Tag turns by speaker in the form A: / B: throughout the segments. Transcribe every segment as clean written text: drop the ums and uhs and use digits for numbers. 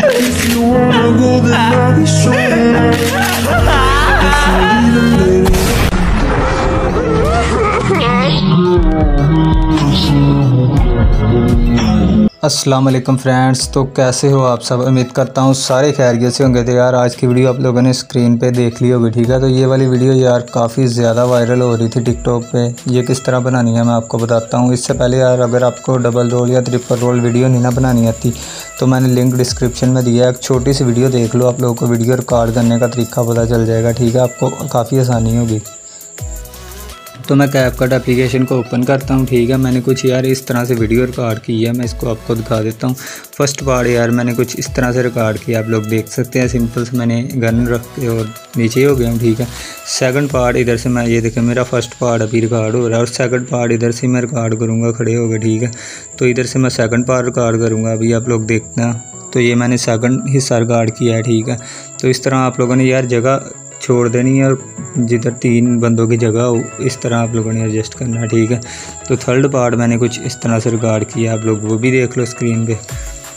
A: If you wanna go, then I'll be showing up. If you need a minute.
B: अस्सलाम वालेकुम friends. तो कैसे हो आप सब? उम्मीद करता हूँ सारे खैरियत से होंगे। तो यार आज की वीडियो आप लोगों ने स्क्रीन पे देख ली होगी, ठीक है। तो ये वाली वीडियो यार काफ़ी ज़्यादा वायरल हो रही थी टिकटॉक पे। ये किस तरह बनानी है मैं आपको बताता हूँ। इससे पहले यार अगर आपको डबल रोल या ट्रिपल रोल वीडियो नहीं ना बनानी आती तो मैंने लिंक डिस्क्रिप्शन में दिया है, एक छोटी सी वीडियो देख लो, आप लोगों को वीडियो रिकॉर्ड करने का तरीका पता चल जाएगा, ठीक है। आपको काफ़ी आसानी होगी। तो मैं कैपकट एप्लीकेशन को ओपन करता हूँ, ठीक है। मैंने कुछ यार इस तरह से वीडियो रिकॉर्ड की है, मैं इसको आपको दिखा देता हूँ। फर्स्ट पार्ट यार मैंने कुछ इस तरह से रिकॉर्ड किया, आप लोग देख सकते हैं। सिंपल से मैंने गन रख के और नीचे हो गया, ठीक है। सेकंड पार्ट इधर से मैं ये देखें, मेरा फर्स्ट पार्ट अभी रिकॉर्ड हो रहा है और सेकंड पार्ट इधर से मैं रिकॉर्ड करूँगा खड़े हो गए, ठीक है। तो इधर से मैं सेकंड पार्ट रिकॉर्ड करूँगा, अभी आप लोग देखना। तो ये मैंने सेकंड हिस्सा रिकॉर्ड किया है, ठीक है। तो इस तरह आप लोगों ने यार जगह छोड़ देनी है और जिधर 3 बंदों की जगह हो इस तरह आप लोगों ने एडजस्ट करना है, ठीक है। तो थर्ड पार्ट मैंने कुछ इस तरह से रिकॉर्ड किया, आप लोग वो भी देख लो स्क्रीन पे।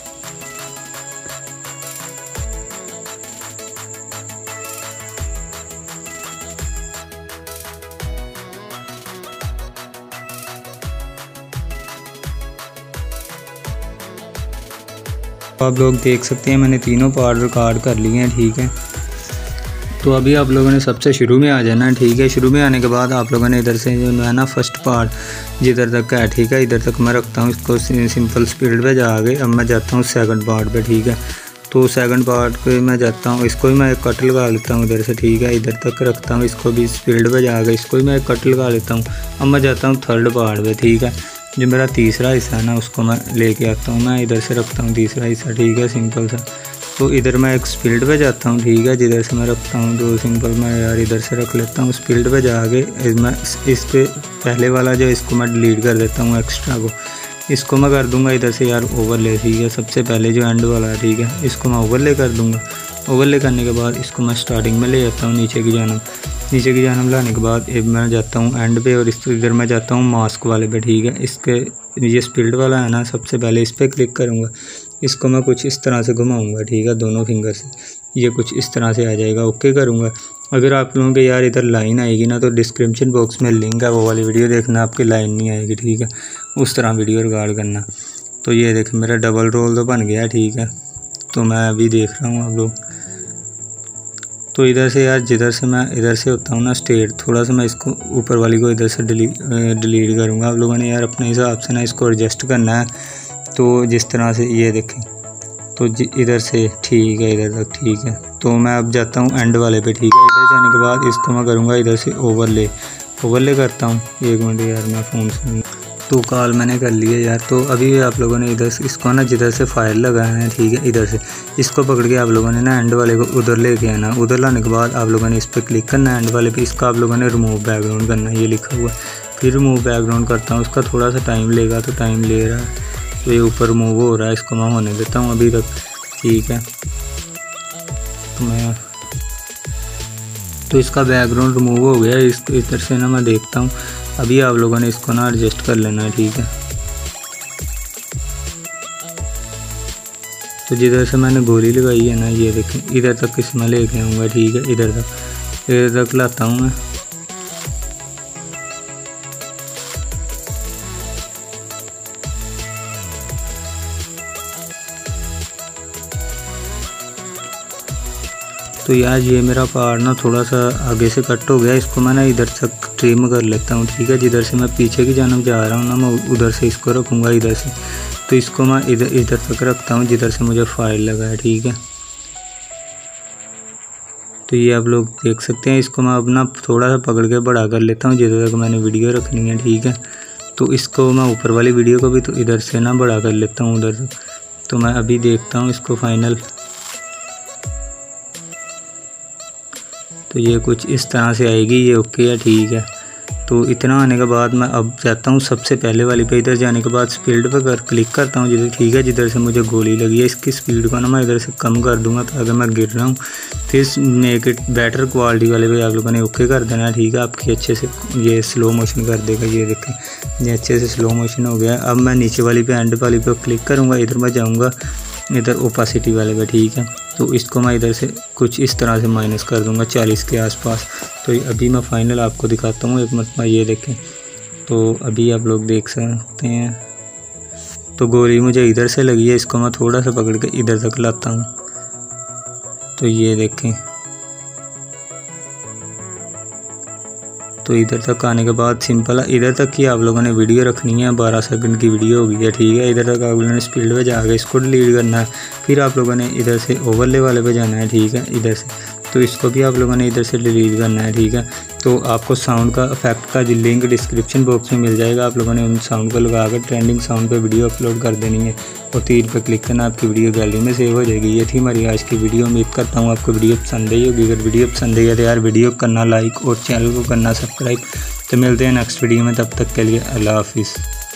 B: आप लोग देख सकते हैं मैंने तीनों पार्ट रिकॉर्ड कर लिए हैं, ठीक है। तो अभी आप लोगों ने सबसे शुरू में आ जाना है, ठीक है। शुरू में आने के बाद आप लोगों ने इधर से जो है ना फर्स्ट पार्ट जिधर तक है, ठीक है, इधर तक मैं रखता हूँ इसको सिंपल स्पीड पे जा गए। अब मैं जाता हूँ सेकंड पार्ट पे, ठीक है। तो सेकंड पार्ट पे मैं जाता हूँ, इसको भी मैं एक कट लगा लेता हूँ इधर से, ठीक है। इधर तक रखता हूँ, इसको भी स्पीड पे जा गए, इसको भी मैं एक कट लगा लेता हूँ। अब मैं जाता हूँ थर्ड पार्ट पे, ठीक है। जो मेरा तीसरा हिस्सा है ना उसको मैं लेके आता हूँ, मैं इधर से रखता हूँ तीसरा हिस्सा, ठीक है, सिंपल सा। तो इधर मैं एक स्पीड पे जाता हूँ, ठीक है, जिधर से मैं रखता हूँ। तो सिंपल मैं यार इधर से रख लेता हूँ, स्पीड पे जाके मैं इस पे पहले वाला जो इसको मैं डिलीट कर देता हूँ, एक्स्ट्रा को इसको मैं कर दूँगा इधर से यार ओवरले, ठीक है। सबसे पहले जो एंड वाला है, ठीक है, इसको मैं ओवरले कर दूँगा। ओवरले करने के बाद इसको मैं स्टार्टिंग में ले जाता हूँ नीचे की जानब लाने के बाद मैं जाता हूँ एंड पे और इधर मैं जाता हूँ मास्क वाले पे, ठीक है। इसके ये स्पीड वाला है ना, सबसे पहले इस पर क्लिक करूँगा, इसको मैं कुछ इस तरह से घुमाऊँगा, ठीक है, दोनों फिंगर से ये कुछ इस तरह से आ जाएगा। ओके करूँगा। अगर आप लोगों के यार इधर लाइन आएगी ना तो डिस्क्रिप्शन बॉक्स में लिंक है, वो वाली वीडियो देखना, आपकी लाइन नहीं आएगी, ठीक है। उस तरह वीडियो रिकॉर्ड करना। तो ये देखें मेरा डबल रोल तो बन गया, ठीक है। तो मैं अभी देख रहा हूँ आप लोग। तो इधर से यार जिधर से मैं इधर से होता हूँ ना स्ट्रेट, थोड़ा सा मैं इसको ऊपर वाली को इधर से डिलीट करूँगा। आप लोगों ने यार अपने हिसाब से ना इसको एडजस्ट करना है। तो जिस तरह से ये देखें, तो इधर से ठीक है, इधर तक ठीक है। तो मैं अब जाता हूँ एंड वाले पे, ठीक है। इधर जाने के बाद इसको मैं करूँगा इधर से ओवरले करता हूँ। 1 मिनट यार मैं फ़ोन से तो कॉल मैंने कर लिया यार। तो अभी आप लोगों ने इधर से इसको ना जिधर से फाइल लगाना है, ठीक है, इधर से इसको पकड़ के आप लोगों ने ना एंड वाले को उधर लेके आना। उधर लाने के बाद आप लोगों ने इस पर क्लिक करना है एंड वाले पे, इसका आप लोगों ने रिमूव बैकग्राउंड करना है, ये लिखा हुआ है। फिर रिमूव बैकग्राउंड करता हूँ, उसका थोड़ा सा टाइम लेगा, तो टाइम ले रहा है। तो ये ऊपर रिमूव हो रहा है, इसको मैं होने देता हूँ अभी तक, ठीक है। तो इसका बैकग्राउंड रिमूव हो गया, इसको इधर से ना मैं देखता हूँ। अभी आप लोगों ने इसको ना एडजस्ट कर लेना है, ठीक है। तो जिधर से मैंने गोली लगाई है ना, ये देखें, इधर तक इसमें लेके आऊँगा, ठीक है। इधर तक लाता हूँ मैं। तो यार ये मेरा पार्ट ना थोड़ा सा आगे से कट हो गया, इसको मैं ना इधर तक ट्रिम कर लेता हूँ, ठीक है। जिधर से मैं पीछे की जानब जा रहा हूँ ना, मैं उधर से इसको रखूँगा इधर से। तो इसको मैं इधर तक रखता हूँ जिधर से मुझे फाइल लगा है, ठीक है। तो ये आप लोग देख सकते हैं। इसको मैं अब ना थोड़ा सा पकड़ के बड़ा कर लेता हूँ जिधर तक मैंने वीडियो रखनी है, ठीक है। तो इसको मैं ऊपर वाली वीडियो को भी तो इधर से ना बड़ा कर लेता हूँ उधर तक। तो मैं अभी देखता हूँ इसको फाइनल। तो ये कुछ इस तरह से आएगी, ये ओके है, ठीक है। तो इतना आने के बाद मैं अब जाता हूँ सबसे पहले वाली पे। इधर जाने के बाद स्पीड पे क्लिक करता हूँ जिधर, ठीक है, जिधर से मुझे गोली लगी है। इसकी स्पीड को ना मैं इधर से कम कर दूंगा ताकि मैं गिर रहा हूँ। फिर मेक इट बेटर क्वालिटी वाले पे आप लोगों ने ओके कर देना, ठीक है। आपकी अच्छे से ये स्लो मोशन कर देगा, ये देखें ये अच्छे से स्लो मोशन हो गया। अब मैं नीचे वाली पे एंड वाली पे क्लिक करूँगा, इधर मैं जाऊँगा इधर ओपासिटी वाले पे, ठीक है। तो इसको मैं इधर से कुछ इस तरह से माइनस कर दूंगा 40 के आसपास। तो अभी मैं फाइनल आपको दिखाता हूँ, एक मरतबा ये देखें। तो अभी आप लोग देख सकते हैं, तो गोली मुझे इधर से लगी है, इसको मैं थोड़ा सा पकड़ के इधर तक लाता हूँ। तो ये देखें, तो इधर तक आने के बाद सिंपल है, इधर तक की आप लोगों ने वीडियो रखनी है। 12 सेकंड की वीडियो होगी है, ठीक है। इधर तक आप लोगों ने स्पीड पे जाकर इसको डिलीट करना है। फिर आप लोगों ने इधर से ओवरले वाले पे जाना है, ठीक है, इधर से। तो इसको भी आप लोगों ने इधर से डिलीट करना है, ठीक है। तो आपको साउंड का इफेक्ट का लिंक डिस्क्रिप्शन बॉक्स में मिल जाएगा। आप लोगों ने उन साउंड को लगा कर ट्रेंडिंग साउंड पे वीडियो अपलोड कर देनी है और तीर पे क्लिक करना, आपकी वीडियो गैलरी में सेव हो जाएगी। ये थी हमारी आज की वीडियो। उम्मीद करता हूँ आपको वीडियो पसंद आई होगी। अगर वीडियो पसंद आई है तो यार वीडियो करना लाइक और चैनल को करना सब्सक्राइब। तो मिलते हैं नेक्स्ट वीडियो में, तब तक के लिए अल्लाह हाफिज़।